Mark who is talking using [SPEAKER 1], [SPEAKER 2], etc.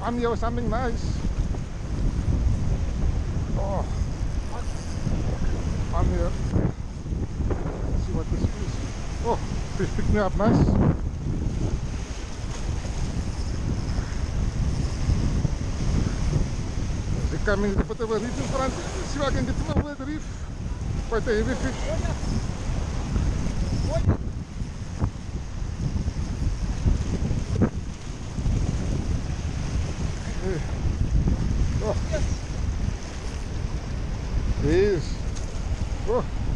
[SPEAKER 1] honey or something nice. Oh, on here. Let's see what this is. Oh, fish picked me up nice. They're coming to put over reef in front. Let's see if I can get them over the reef. Quite a heavy fish. Oh. Yes. Oh.